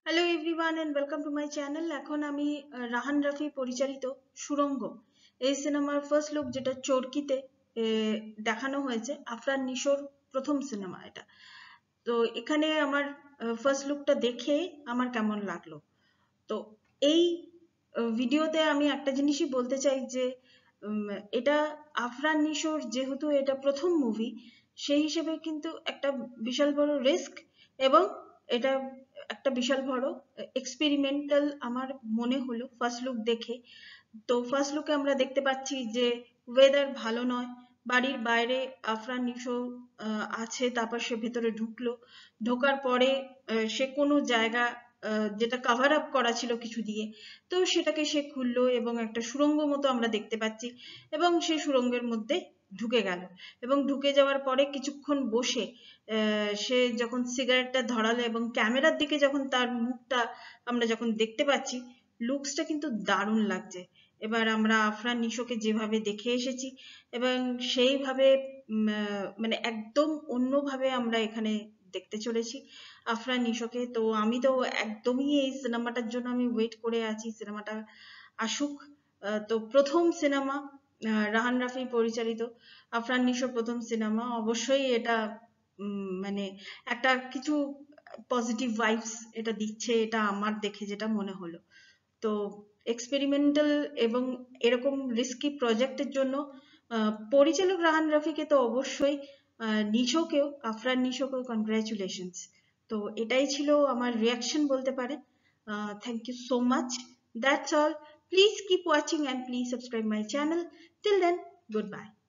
Hello everyone and welcome to my channel. এখন আমি রাহান রাফি পরিচালিত সুড়ঙ্গ এই সিনেমার ফার্স্ট লুক যেটা চরকিতে দেখানো হয়েছে, আফরান নিশোর প্রথম সিনেমা এটা। তো এখানে আমার ফার্স্ট লুকটা দেখে আমার কেমন লাগলো, তো এই ভিডিওতে আমি একটা জিনিসই বলতে চাই যে এটা আফরান নিশোর যেহেতু এটা প্রথম মুভি, সেই হিসেবে কিন্তু একটা বিশাল বড় রিস্ক এবং এটা একটা বিশাল বড় এক্সপেরিমেন্টাল আমার মনে হলো ফার্স্ট লুক দেখে। তো ফার্স্ট লুকে আমরা দেখতে পাচ্ছি যে ওয়েদার ভালো নয়, বাড়ির বাইরে আফরান নিশো আছে, তারপর সে ভেতরে ঢুকলো, ঢোকার পরে সে কোনো জায়গা যেটা কাভার আপ করা ছিল কিছু দিয়ে, তো সেটাকে সে খুললো এবং একটা সুড়ঙ্গ মতো আমরা দেখতে পাচ্ছি এবং সেই সুড়ঙ্গের মধ্যে ঢুকে গেল এবং ঢুকে যাওয়ার পরে কিছুক্ষণ বসে সে যখন সিগারেটটা ধরালো এবং ক্যামেরার দিকে যখন তার মুখটা আমরা যখন দেখতে পাচ্ছি, লুকসটা কিন্তু দারুণ লাগছে। এবার আমরা আফরান নিশোকে যেভাবে দেখে এসেছি এবং সেইভাবে মানে একদম অন্যভাবে আমরা এখানে দেখতে চলেছি আফরান নিশোকে। তো আমি তো একদমই এই সিনেমাটার জন্য আমি ওয়েট করে আছি, সিনেমাটা আসুক। তো প্রথম সিনেমা রাহান রাফি পরিচালিত আফরান নিশোর প্রথম সিনেমা, অবশ্যই এটা মানে একটা কিছু পজিটিভ ভাইবস এটা দিচ্ছে, এটা আমার দেখে যেটা মনে হলো। তো এক্সপেরিমেন্টাল এবং এরকম রিস্কি প্রজেক্টের জন্য পরিচালক রাহান রাফিকে তো অবশ্যই, নিশোকেও, আফরান নিশোকেও কনগ্রাচুলেশনস। তো এটাই ছিল আমার রিয়াকশন বলতে পারেন। Thank you so much, that's all. Please keep watching and please subscribe my channel. Till then, goodbye.